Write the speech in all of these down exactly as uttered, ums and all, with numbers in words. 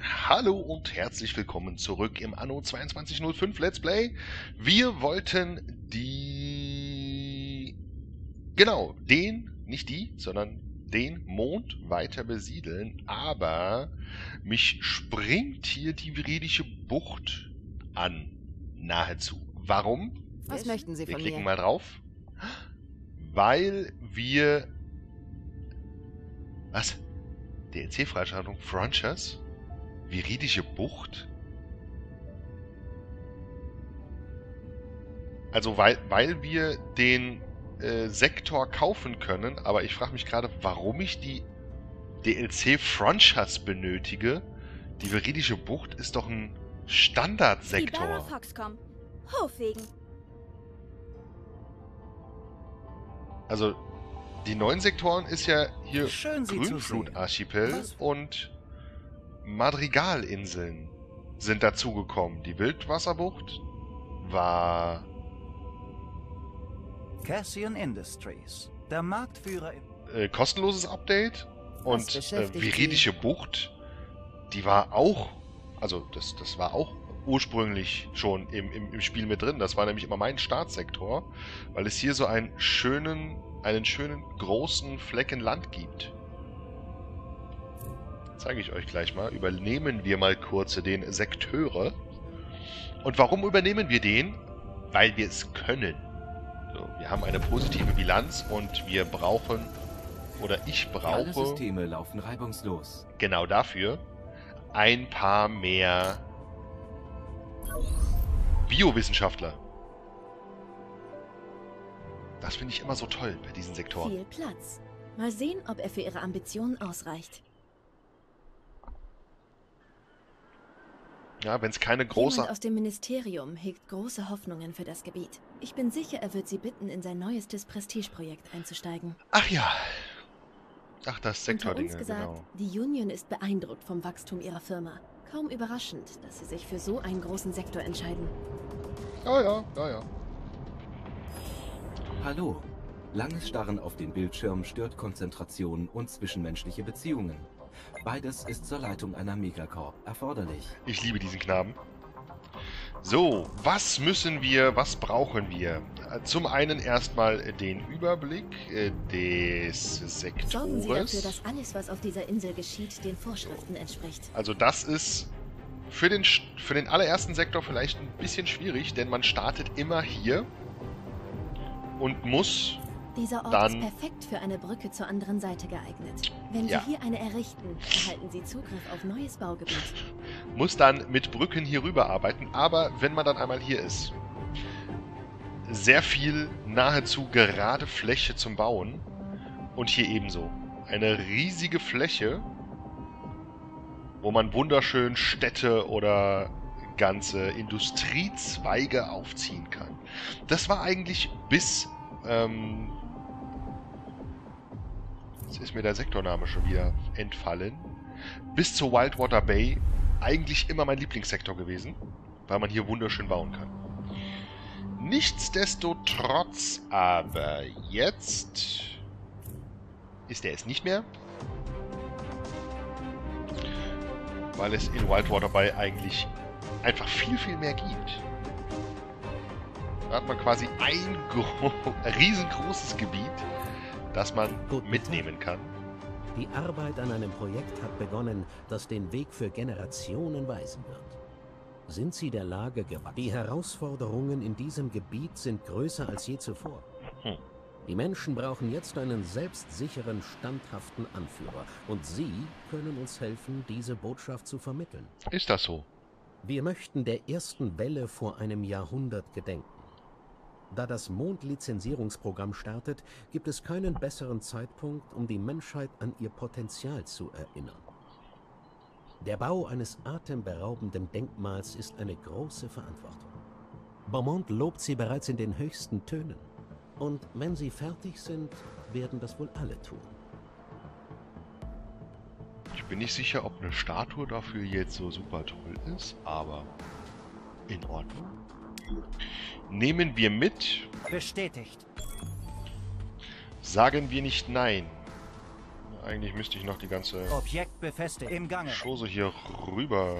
Hallo und herzlich willkommen zurück im Anno zweiundzwanzig null fünf Let's Play. Wir wollten die... Genau, den, nicht die, sondern den Mond weiter besiedeln, aber mich springt hier die Viridische Bucht an, nahezu. Warum? Was möchten Sie Wir von klicken mir? mal drauf. Weil wir... Was? D L C-Freischaltung Frontiers? Viridische Bucht? Also weil, weil wir den äh, Sektor kaufen können, aber ich frage mich gerade, warum ich die D L C Frontiers benötige. Die Viridische Bucht ist doch ein Die Standardsektor. Barra Foxcom. Hofwegen. Also die neuen Sektoren ist ja hier Schön, Sie zu Grünflutarchipel sehen. Was? und Madrigalinseln sind dazugekommen. Die Wildwasserbucht war Cassian Industries, der Marktführer im... äh, kostenloses Update und äh, beschäftigt Viridische Bucht, die war auch, also das, das war auch ursprünglich schon im, im, im Spiel mit drin. Das war nämlich immer mein Startsektor, weil es hier so einen schönen, einen schönen großen Flecken Land gibt. Zeige ich euch gleich mal. Übernehmen wir mal kurz den Sekteure. Und warum übernehmen wir den? Weil wir es können. So, wir haben eine positive Bilanz und wir brauchen, oder ich Alle brauche, Systeme laufen reibungslos. genau dafür, ein paar mehr Biowissenschaftler. Das finde ich immer so toll bei diesen Sektoren. Viel Platz. Mal sehen, ob er für Ihre Ambitionen ausreicht. Ja, wenn es keine Jemand große... aus dem Ministerium hegt große Hoffnungen für das Gebiet. Ich bin sicher, er wird Sie bitten, in sein neuestes Prestigeprojekt einzusteigen. Ach ja. Ach, das Unter uns Sektordinge, gesagt, genau. die Union ist beeindruckt vom Wachstum ihrer Firma. Kaum überraschend, dass sie sich für so einen großen Sektor entscheiden. Ja, ja, ja, ja. Hallo. Langes Starren auf den Bildschirm stört Konzentration und zwischenmenschliche Beziehungen. Beides ist zur Leitung einer Megacorp erforderlich. Ich liebe diesen Knaben. So, was müssen wir, was brauchen wir? Zum einen erstmal den Überblick äh, des Sorgen Sie dafür, Sektors. dass alles, was auf dieser Insel geschieht, den Vorschriften entspricht. Also das ist für den, Sch- für den allerersten Sektor vielleicht ein bisschen schwierig, denn man startet immer hier und muss Dieser Ort Dann- ist perfekt für eine Brücke zur anderen Seite geeignet. Wenn Ja. Sie hier eine errichten, erhalten Sie Zugriff auf neues Baugebiet. muss dann mit Brücken hier rüber arbeiten, aber wenn man dann einmal hier ist, sehr viel nahezu gerade Fläche zum Bauen und hier ebenso. Eine riesige Fläche, wo man wunderschön Städte oder ganze Industriezweige aufziehen kann. Das war eigentlich bis... Ähm, jetzt ist mir der Sektorname schon wieder entfallen. Bis zur Wildwater Bay eigentlich immer mein Lieblingssektor gewesen, weil man hier wunderschön bauen kann. Nichtsdestotrotz aber jetzt ist er es nicht mehr, weil es in Wildwater Bay eigentlich einfach viel, viel mehr gibt. Da hat man quasi ein gro riesengroßes Gebiet, das man Guten mitnehmen kann. Die Arbeit an einem Projekt hat begonnen, das den Weg für Generationen weisen wird. Sind Sie der Lage gewachsen? Die Herausforderungen in diesem Gebiet sind größer als je zuvor. Hm. Die Menschen brauchen jetzt einen selbstsicheren, standhaften Anführer. Und Sie können uns helfen, diese Botschaft zu vermitteln. Ist das so? Wir möchten der ersten Welle vor einem Jahrhundert gedenken. Da das Mondlizenzierungsprogramm startet, gibt es keinen besseren Zeitpunkt, um die Menschheit an ihr Potenzial zu erinnern. Der Bau eines atemberaubenden Denkmals ist eine große Verantwortung. Beaumont lobt sie bereits in den höchsten Tönen. Und wenn sie fertig sind, werden das wohl alle tun. Ich bin nicht sicher, ob eine Statue dafür jetzt so super toll ist, aber in Ordnung. Nehmen wir mit, Bestätigt. sagen wir nicht nein. eigentlich müsste ich noch die ganze Objekt befestigt. Im Gange. Chose hier rüber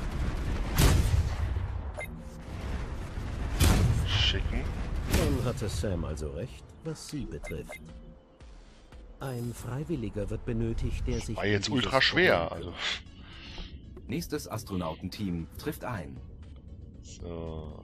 schicken. Dann hatte Sam also recht, was sie betrifft. Ein Freiwilliger wird benötigt, der sich... War jetzt um dieses ultra schwer, Problem also. Nächstes Astronautenteam trifft ein. So.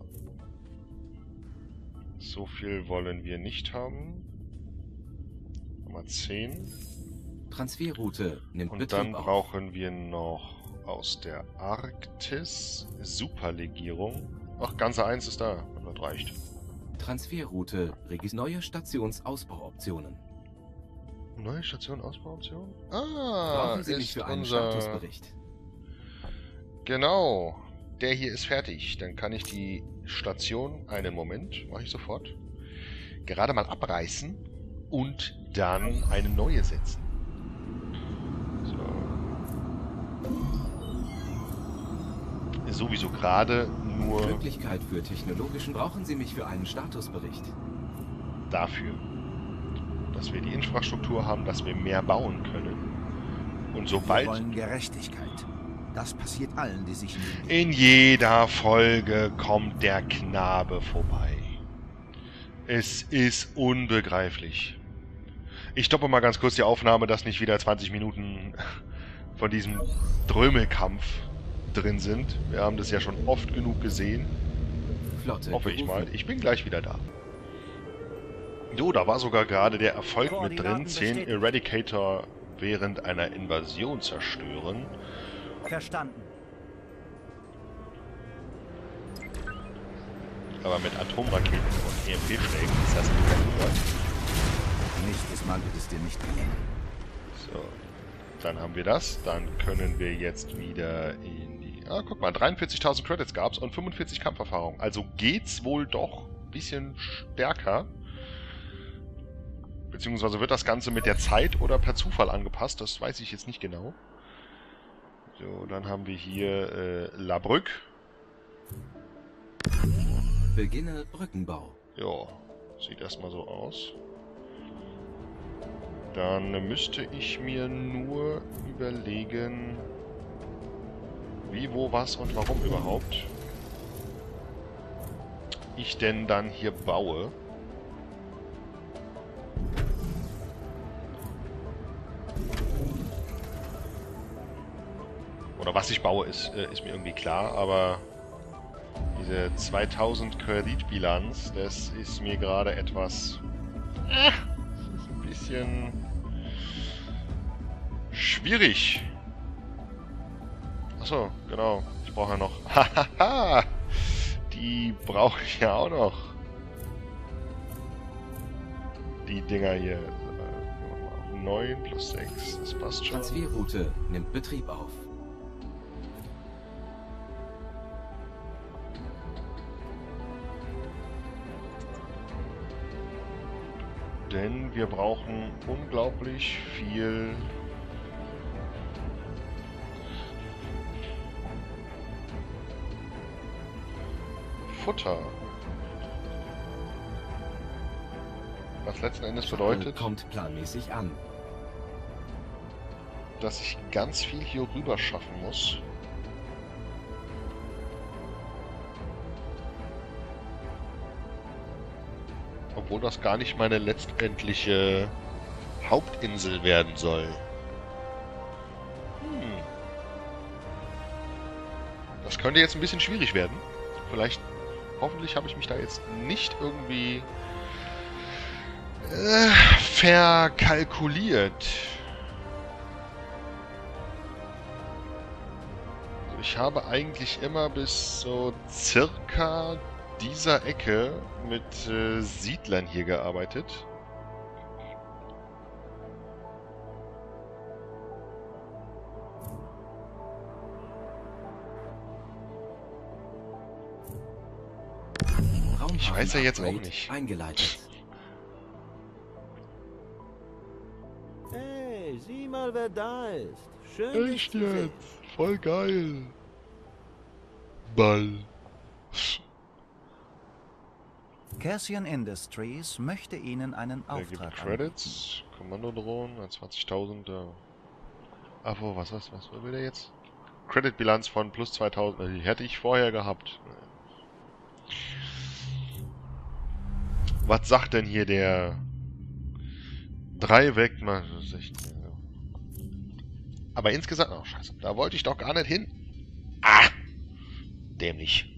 So viel wollen wir nicht haben. Nummer zehn. Transferroute nimmt Und Betrieb dann auf. brauchen wir noch aus der Arktis Superlegierung. Ach, ganze eins ist da. Das reicht. Transferroute, Regis neue Stationsausbauoptionen. Neue Station, Ausbauoption? Ah, Brauchen Sie mich ist für einen unser... Statusbericht? Genau. Der hier ist fertig. Dann kann ich die Station, einen Moment, mache ich sofort, gerade mal abreißen und dann eine neue setzen. So. Sowieso gerade nur Möglichkeit für technologischen. Brauchen Sie mich für einen Statusbericht? dafür, dass wir die Infrastruktur haben, dass wir mehr bauen können. Und Wir sobald wollen Gerechtigkeit. Das passiert allen, die sich nicht... in jeder Folge kommt der Knabe vorbei. Es ist unbegreiflich. Ich stoppe mal ganz kurz die Aufnahme, dass nicht wieder zwanzig Minuten von diesem Drömelkampf drin sind. Wir haben das ja schon oft genug gesehen. Flotte. Hoffe ich mal. berufen. Ich bin gleich wieder da. Jo, da war sogar gerade der Erfolg mit drin. Koordinaten zehn bestätigt. Eradicator während einer Invasion zerstören. Verstanden. Aber mit Atomraketen und E M P-Schlägen ist das nicht mehr gut. Nächstes Mal wird es dir nicht gelingen. So, dann haben wir das. Dann können wir jetzt wieder in die... Ah, guck mal, dreiundvierzigtausend Credits gab's und fünfundvierzig Kampferfahrung. Also geht's wohl doch ein bisschen stärker. Beziehungsweise wird das Ganze mit der Zeit oder per Zufall angepasst. Das weiß ich jetzt nicht genau. So, dann haben wir hier äh, La Brücke. Beginne Brückenbau. Ja, sieht erstmal so aus. Dann müsste ich mir nur überlegen, wie, wo, was und warum überhaupt ich denn dann hier baue. Oder was ich baue, ist, äh, ist mir irgendwie klar, aber diese zweitausend Kreditbilanz, das ist mir gerade etwas... Äh, das ist ein bisschen... schwierig. Achso, genau. Ich brauche ja noch... Hahaha! Die brauche ich ja auch noch. Die Dinger hier. neun plus sechs, das passt schon. Transferroute nimmt Betrieb auf. Denn wir brauchen unglaublich viel Futter. Was letzten Endes bedeutet, Kommt planmäßig an. dass ich ganz viel hier rüber schaffen muss. Obwohl das gar nicht meine letztendliche Hauptinsel werden soll. Hm. Das könnte jetzt ein bisschen schwierig werden. Vielleicht, hoffentlich habe ich mich da jetzt nicht irgendwie äh, verkalkuliert. Also ich habe eigentlich immer bis so circa dieser Ecke mit äh, Siedlern hier gearbeitet. Ich weiß ja jetzt auch Raumhafen-Upgrade nicht. Eingeleitet. Hey, sieh mal, wer da ist. Schön, dich Echt zu sehen. jetzt? Voll geil. Ball. Cassian Industries möchte Ihnen einen Der gibt Auftrag Credits, Kommandodrohnen, zwanzigtausend. Äh. Ach, wo, was, was, was will der jetzt? Credit-Bilanz von plus zweitausend, die hätte ich vorher gehabt. Was sagt denn hier der... Drei weg, mal... Aber insgesamt... Oh, scheiße, da wollte ich doch gar nicht hin. Ah! Dämlich.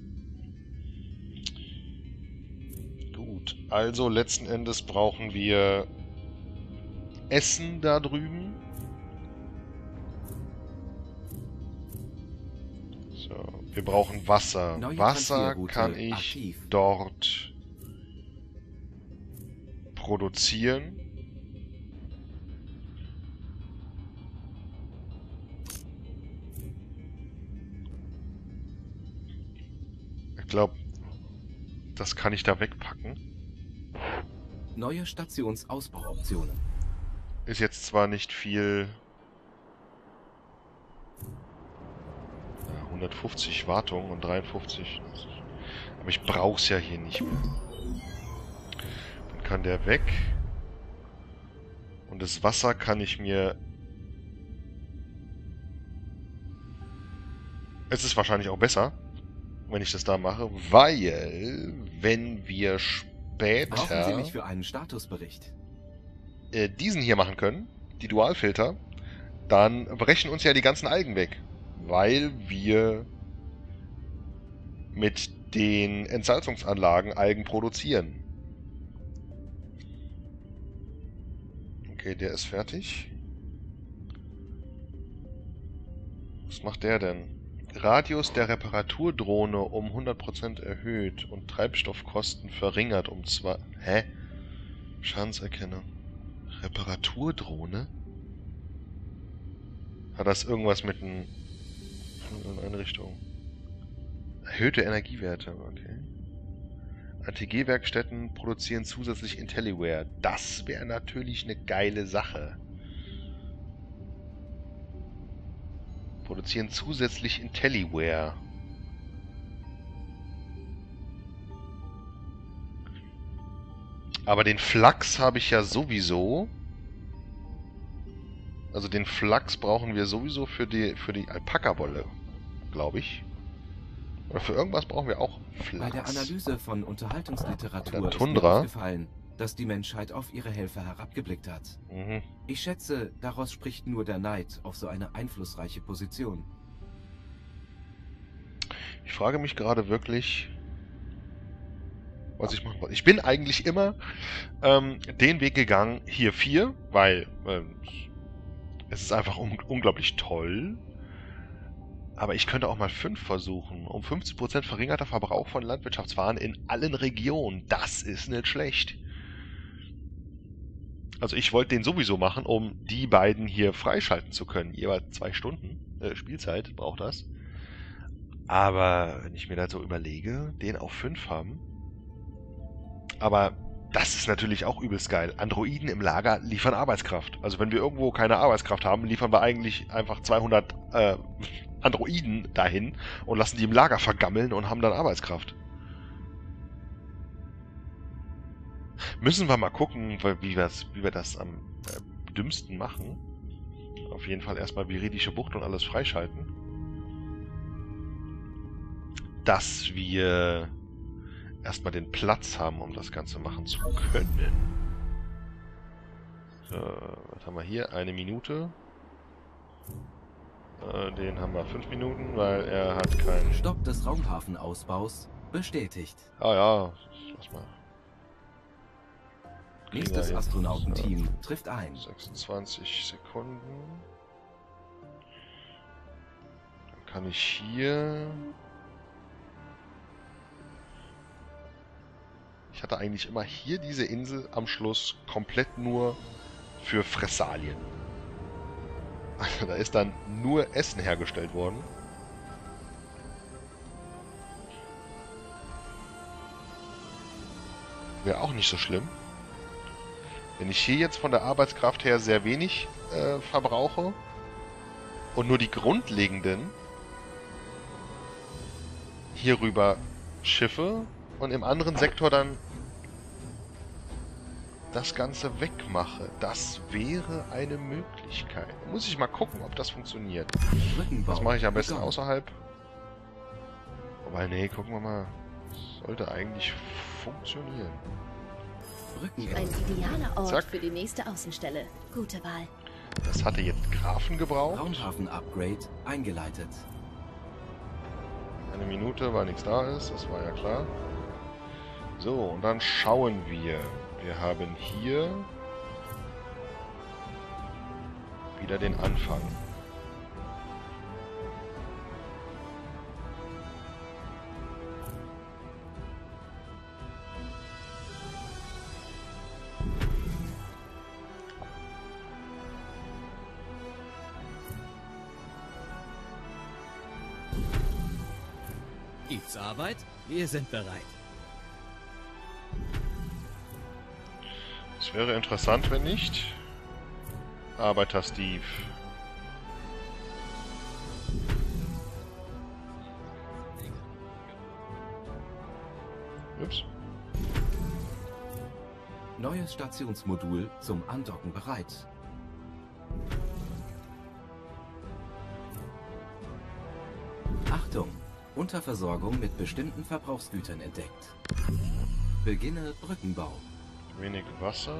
Gut, also letzten Endes brauchen wir Essen da drüben. So, wir brauchen Wasser. Neue Wasser Transferroute kann ich aktiv. dort produzieren. Ich glaube, das kann ich da wegpacken. Neue Stationsausbauoptionen. Ist jetzt zwar nicht viel... Ja, hundertfünfzig Wartung und dreiundfünfzig. Aber ich brauch's ja hier nicht mehr. Dann kann der weg. Und das Wasser kann ich mir... Es ist wahrscheinlich auch besser, wenn ich das da mache, weil wenn wir Brauchen Sie mich später für einen Statusbericht? äh, diesen hier machen können, die Dualfilter, dann brechen uns ja die ganzen Algen weg, weil wir mit den Entsalzungsanlagen Algen produzieren. Okay, der ist fertig. Was macht der denn? Radius der Reparaturdrohne um hundert Prozent erhöht und Treibstoffkosten verringert um zwei... Hä? Schadenserkennung. Reparaturdrohne? Hat das irgendwas mit den Einrichtungen? Erhöhte Energiewerte, okay. A T G-Werkstätten produzieren zusätzlich Intelliware. Das wäre natürlich eine geile Sache. Produzieren zusätzlich Intelliware. Aber den Flachs habe ich ja sowieso. Also den Flachs brauchen wir sowieso für die für die Alpaka-Wolle, glaube ich. Oder für irgendwas brauchen wir auch Flachs. Bei der Analyse von Unterhaltungsliteratur Der ist Tundra. mir aufgefallen, dass die Menschheit auf ihre Helfer herabgeblickt hat. Mhm. Ich schätze, daraus spricht nur der Neid auf so eine einflussreiche Position. Ich frage mich gerade wirklich, was ich machen wollte. Ich bin eigentlich immer ähm, den Weg gegangen, hier vier, weil ähm, es ist einfach un unglaublich toll. Aber ich könnte auch mal fünf versuchen. Um fünfzig Prozent verringerter Verbrauch von Landwirtschaftswaren in allen Regionen. Das ist nicht schlecht. Also ich wollte den sowieso machen, um die beiden hier freischalten zu können. Jeweils zwei Stunden äh, Spielzeit braucht das. Aber wenn ich mir da so überlege, den auf fünf haben. Aber das ist natürlich auch übelst geil. Androiden im Lager liefern Arbeitskraft. Also wenn wir irgendwo keine Arbeitskraft haben, liefern wir eigentlich einfach zweihundert äh, Androiden dahin und lassen die im Lager vergammeln und haben dann Arbeitskraft. Müssen wir mal gucken, wie wir das, wie wir das am äh, dümmsten machen. Auf jeden Fall erstmal Viridische Bucht und alles freischalten. Dass wir erstmal den Platz haben, um das Ganze machen zu können. So, was haben wir hier? Eine Minute. Äh, den haben wir fünf Minuten, weil er hat keinen... Stopp des Raumhafenausbaus bestätigt. Ah ja, was mal. Nächstes Astronautenteam trifft ein. sechsundzwanzig Sekunden. Dann kann ich hier... Ich hatte eigentlich immer hier diese Insel am Schluss komplett nur für Fressalien. Also da ist dann nur Essen hergestellt worden. Wäre auch nicht so schlimm. Wenn ich hier jetzt von der Arbeitskraft her sehr wenig äh, verbrauche und nur die grundlegenden hierüber schiffe, und im anderen Sektor dann das Ganze wegmache. Das wäre eine Möglichkeit. Muss ich mal gucken, ob das funktioniert. Brückenbau. Das mache ich am besten begonnen. außerhalb. Wobei, nee, gucken wir mal. Sollte eigentlich funktionieren. Brücken. Ein idealer Ort Zack. für die nächste Außenstelle. Gute Wahl. Das hatte jetzt Grafen gebraucht. Raumhafen-Upgrade eingeleitet. Eine Minute, weil nichts da ist. Das war ja klar. So, und dann schauen wir. Wir haben hier wieder den Anfang. Gibt's Arbeit? Wir sind bereit. Es wäre interessant, wenn nicht. Arbeiter Steve. Ups. Neues Stationsmodul zum Andocken bereit. Achtung! Unterversorgung mit bestimmten Verbrauchsgütern entdeckt. Beginne Brückenbau. Wenig Wasser.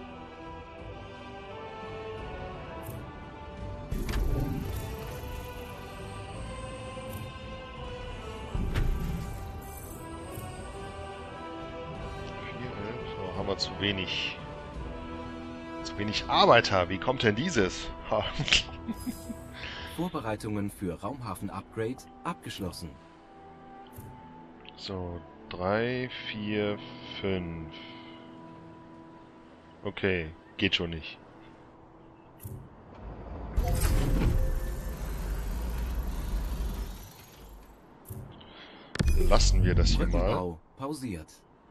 So, haben wir zu wenig. Zu wenig Arbeiter. Wie kommt denn dieses? Ha. Vorbereitungen für Raumhafen-Upgrade abgeschlossen. So, drei, vier, fünf. Okay, geht schon nicht. Lassen wir das hier mal. Brückenbau pausiert.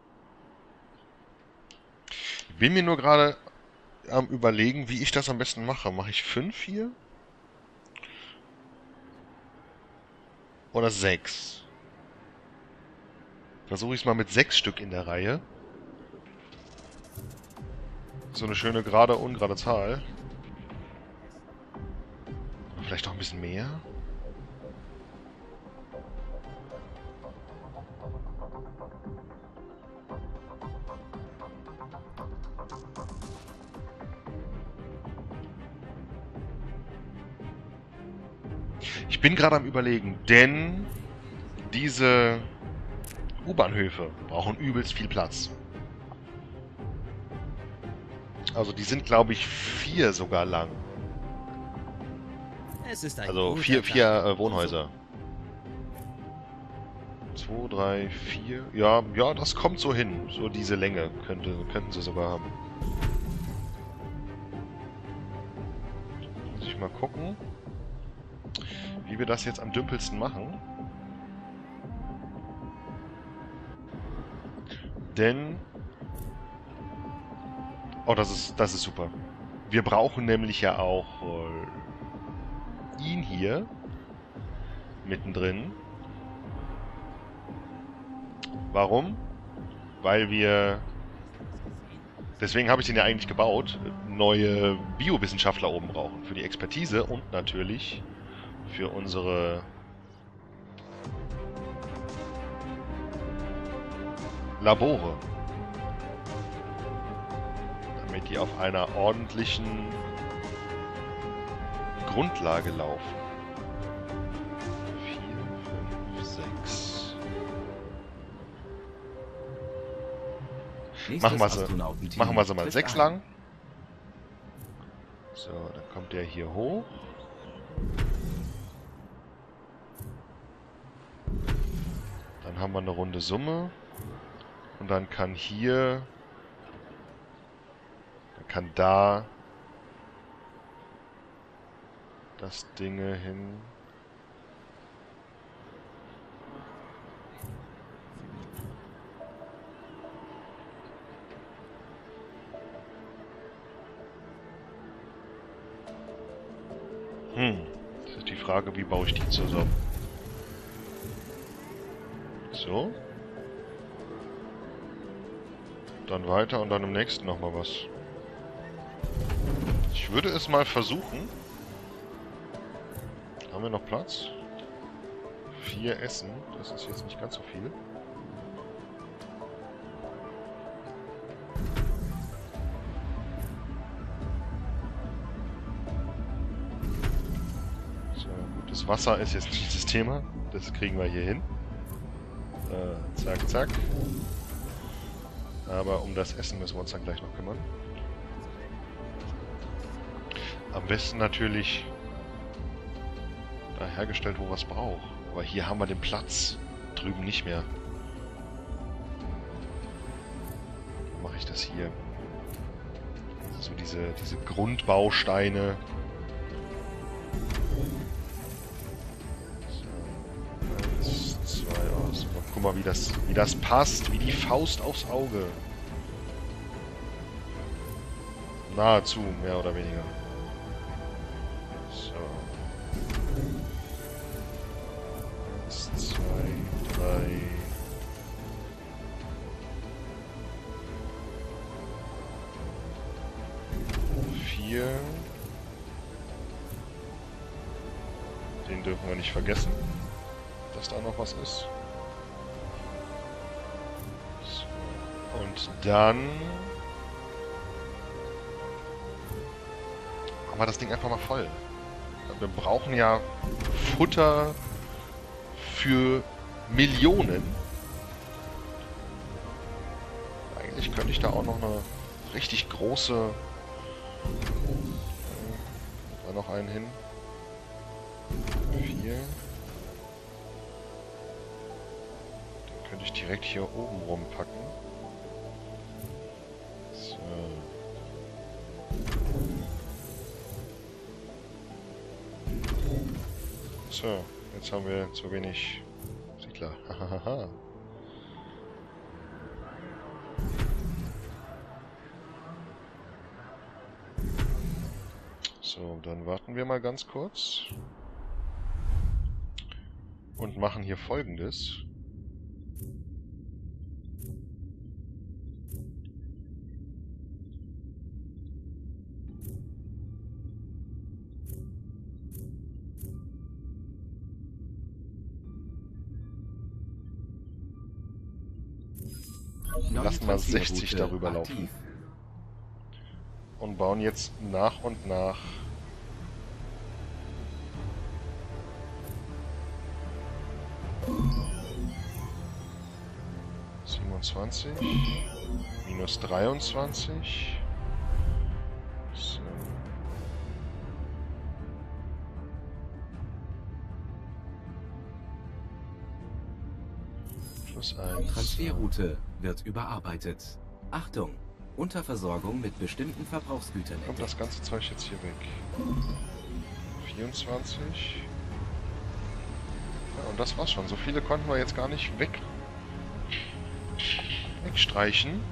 Ich bin mir nur gerade am Überlegen, wie ich das am besten mache. Mache ich fünf hier? Oder sechs? Versuche ich es mal mit sechs Stück in der Reihe. So eine schöne gerade, ungerade Zahl. Vielleicht noch ein bisschen mehr? Ich bin gerade am Überlegen, denn diese U-Bahnhöfe brauchen übelst viel Platz. Also die sind, glaube ich, vier sogar lang. Es ist ein Also guter vier, vier Tag. äh, Wohnhäuser. Zwei, drei, vier. Ja, ja, das kommt so hin. So diese Länge könnte, könnten sie sogar haben. Muss ich mal gucken, wie wir das jetzt am dümpelsten machen. Denn... Oh, das ist, das ist super. Wir brauchen nämlich ja auch äh, ihn hier mittendrin. Warum? Weil wir... Deswegen habe ich den ja eigentlich gebaut. Neue Biowissenschaftler oben brauchen. Für die Expertise und natürlich für unsere Labore. Damit die auf einer ordentlichen Grundlage laufen. vier, fünf, sechs. Nächstes Machen wir sie, Astronautenteam machen wir sie mal trifft sechs ein. lang. So, dann kommt der hier hoch. Dann haben wir eine runde Summe. Und dann kann hier... Dann kann da... das Dinge hin... Hm, das ist die Frage, wie baue ich die zusammen? So. Dann weiter und dann im nächsten nochmal was. Ich würde es mal versuchen. Haben wir noch Platz? Vier Essen. Das ist jetzt nicht ganz so viel. So, gut. Das Wasser ist jetzt nicht das Thema. Das kriegen wir hier hin. Äh, zack, zack. Aber um das Essen müssen wir uns dann gleich noch kümmern. Am besten natürlich da hergestellt, wo wir es brauchen. Aber hier haben wir den Platz. Drüben nicht mehr. Dann mache ich das hier. So diese, diese Grundbausteine. So. Eins, zwei, aus. Guck mal, wie das, wie das passt. Wie die Faust aufs Auge. Nahezu, mehr oder weniger. So. Eins, zwei, drei. Vier. Den dürfen wir nicht vergessen, dass da noch was ist. So. Und dann haben wir das Ding einfach mal voll. Wir brauchen ja Futter für Millionen. Eigentlich könnte ich da auch noch eine richtig große... Da noch einen hin. Vier. Den könnte ich direkt hier oben rumpacken. So. So, jetzt haben wir zu wenig Siedler. Hahaha. So, dann warten wir mal ganz kurz. Und machen hier Folgendes. Lassen wir sechzig darüber laufen. Und bauen jetzt nach und nach siebenundzwanzig minus dreiundzwanzig. So. Plus eins. Transferroute wird überarbeitet. Achtung! Unterversorgung mit bestimmten Verbrauchsgütern. Kommt das ganze Zeug jetzt hier weg. vierundzwanzig. Ja, und das war's schon. So viele konnten wir jetzt gar nicht weg wegstreichen.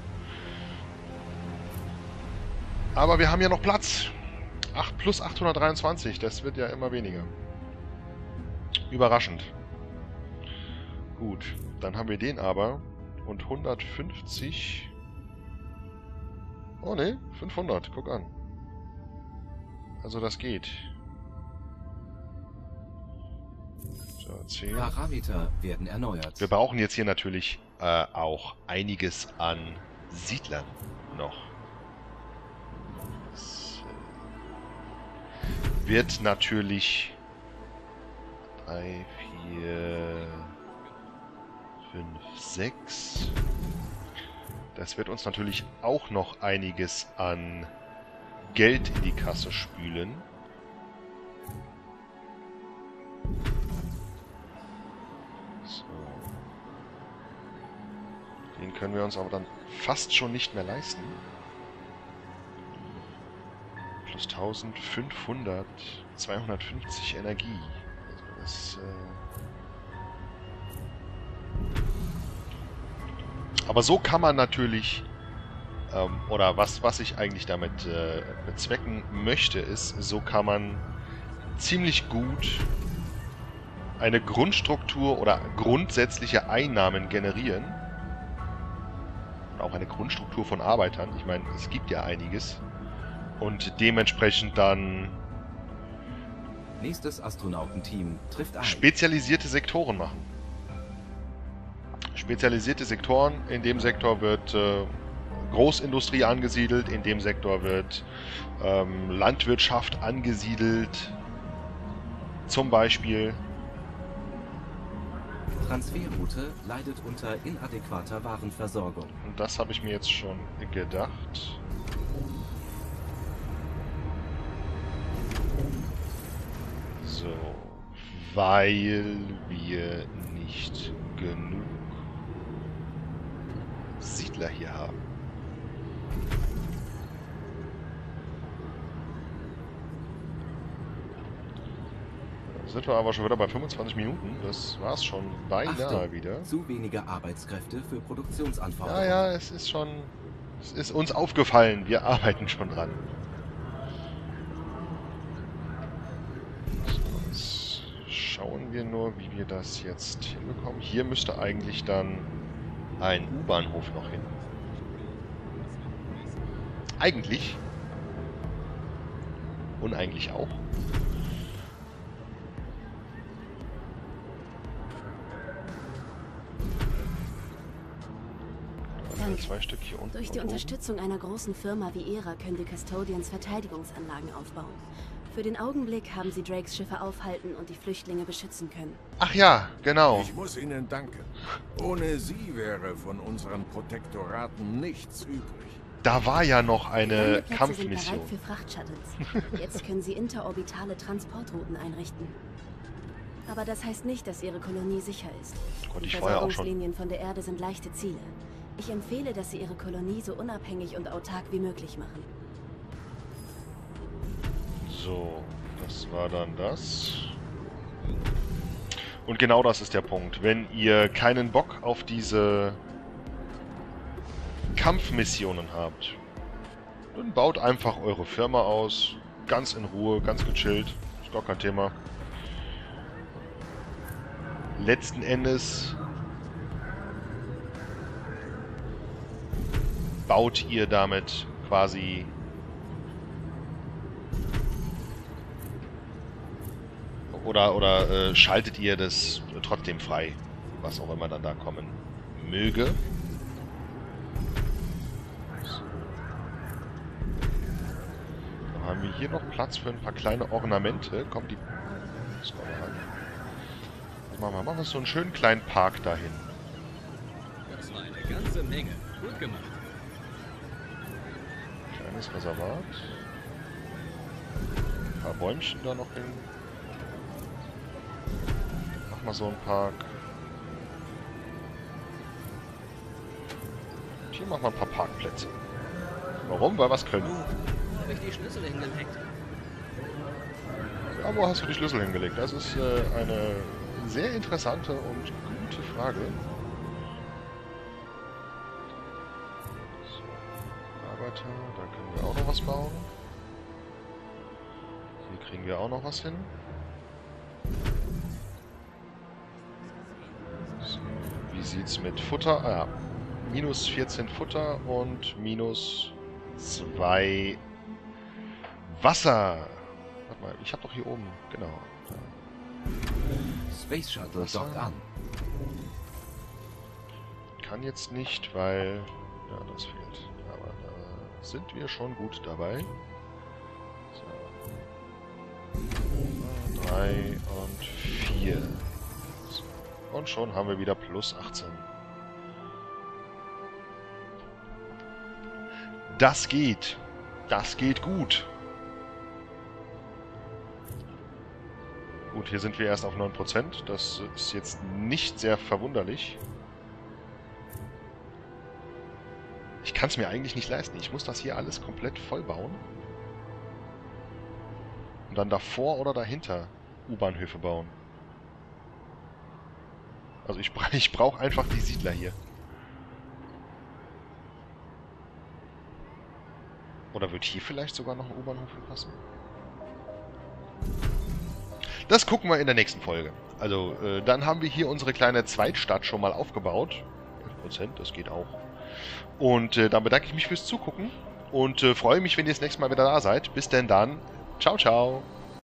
Aber wir haben ja noch Platz. acht plus achthundertdreiundzwanzig. Das wird ja immer weniger. Überraschend. Gut. Dann haben wir den aber. Und hundertfünfzig... Oh ne, fünfhundert, guck an. Also das geht. So, zehn. Parameter werden erneuert. Wir brauchen jetzt hier natürlich äh, auch einiges an Siedlern noch. Das äh, wird natürlich drei, vier, fünf, sechs... Das wird uns natürlich auch noch einiges an Geld in die Kasse spülen. So. Den können wir uns aber dann fast schon nicht mehr leisten. Plus eintausendfünfhundert, zweihundertfünfzig Energie. Also das... Äh Aber so kann man natürlich, ähm, oder was, was ich eigentlich damit äh, bezwecken möchte, ist, so kann man ziemlich gut eine Grundstruktur oder grundsätzliche Einnahmen generieren. Und auch eine Grundstruktur von Arbeitern. Ich meine, es gibt ja einiges. Und dementsprechend dann Nächstes Astronautenteam trifft ein. spezialisierte Sektoren machen. Spezialisierte Sektoren. In dem Sektor wird äh, Großindustrie angesiedelt, in dem Sektor wird ähm, Landwirtschaft angesiedelt. Zum Beispiel. Transferroute leidet unter inadäquater Warenversorgung. Und das habe ich mir jetzt schon gedacht. So. Weil wir nicht genug Siedler hier haben. Da sind wir aber schon wieder bei fünfundzwanzig Minuten. Das war's schon beinahe Achtung, wieder. zu wenige Arbeitskräfte für Produktionsanforderungen. Ja, ja, es ist schon... Es ist uns aufgefallen. Wir arbeiten schon dran. So, jetzt schauen wir nur, wie wir das jetzt hinbekommen. Hier müsste eigentlich dann ein U-Bahnhof noch hin. Eigentlich. Und eigentlich auch. Danke. Zwei Stück hier unten. Durch die und oben. Unterstützung einer großen Firma wie E R A können die Custodians Verteidigungsanlagen aufbauen. Für den Augenblick haben sie Drakes Schiffe aufhalten und die Flüchtlinge beschützen können. Ach ja, genau. Ich muss Ihnen danken. Ohne Sie wäre von unseren Protektoraten nichts übrig. Da war ja noch eine Die Landeplätze Kampfmission. sind bereit für Frachtshuttles. Jetzt können sie interorbitale Transportrouten einrichten. Aber das heißt nicht, dass ihre Kolonie sicher ist. Gott, Die ich war ja auch schon. Versorgungslinien von der Erde sind leichte Ziele. Ich empfehle, dass sie ihre Kolonie so unabhängig und autark wie möglich machen. So, das war dann das. Und genau das ist der Punkt. Wenn ihr keinen Bock auf diese Kampfmissionen habt, dann baut einfach eure Firma aus. Ganz in Ruhe, ganz gechillt. Ist gar kein Thema. Letzten Endes baut ihr damit quasi oder oder äh, schaltet ihr das trotzdem frei, was auch immer dann da kommen möge. So. Dann haben wir hier noch Platz für ein paar kleine Ornamente. Kommt die... Das kommt rein. Machen wir, machen wir so einen schönen kleinen Park dahin. Das war eine ganze Menge. Gut gemacht. Kleines Reservat. Ein paar Bäumchen da noch hin. Mach mal so einen Park. Und hier machen wir ein paar Parkplätze. Warum? Weil wir es können. Habe ich die Schlüssel hingelegt? Ja, wo hast du die Schlüssel hingelegt? Das ist äh, eine sehr interessante und gute Frage. So, Arbeiter, da können wir auch noch was bauen. Hier kriegen wir auch noch was hin. So, wie sieht's mit Futter? Ah ja, minus vierzehn Futter und minus zwei Wasser. Warte mal, ich habe doch hier oben, genau. Da. Space Shuttle dockt an. Kann jetzt nicht, weil... Ja, das fehlt. Aber da sind wir schon gut dabei. So. Drei und vier. So. Und schon haben wir wieder plus achtzehn. Das geht. Das geht gut. Gut, hier sind wir erst auf neun Prozent. Das ist jetzt nicht sehr verwunderlich. Ich kann es mir eigentlich nicht leisten. Ich muss das hier alles komplett voll bauen. Und dann davor oder dahinter U-Bahnhöfe bauen. Also ich, bra ich brauche einfach die Siedler hier. Oder wird hier vielleicht sogar noch ein U-Bahnhof passen? Das gucken wir in der nächsten Folge. Also, äh, dann haben wir hier unsere kleine Zweitstadt schon mal aufgebaut. elf Prozent, das geht auch. Und äh, dann bedanke ich mich fürs Zugucken und äh, freue mich, wenn ihr das nächste Mal wieder da seid. Bis denn dann. Ciao, ciao.